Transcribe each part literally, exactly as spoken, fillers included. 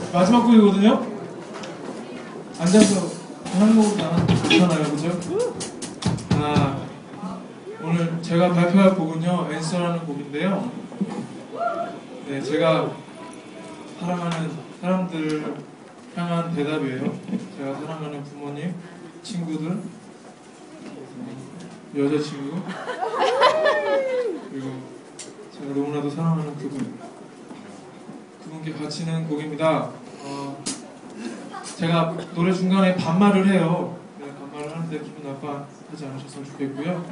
마지막 곡이거든요. 앉아서 하는 거보다 괜찮아요, 그죠? 아, 오늘 제가 발표할 곡은요, 앤서라는 곡인데요. 네, 제가 사랑하는 사람들을 향한 대답이에요. 제가 사랑하는 부모님, 친구들, 여자친구, 그리고 제가 너무나도 사랑하는 그분, 그분께 바치는 곡입니다. 어, 제가 노래 중간에 반말을 해요. 네, 반말을 하는데 기분 나빠하지 않으셨으면 좋겠고요.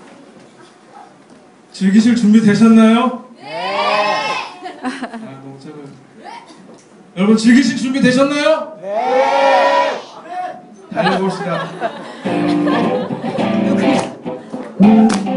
즐기실 준비 되셨나요? 네! 아, 너무 작아요. 여러분, 즐기실 준비 되셨나요? 네! 달려봅시다.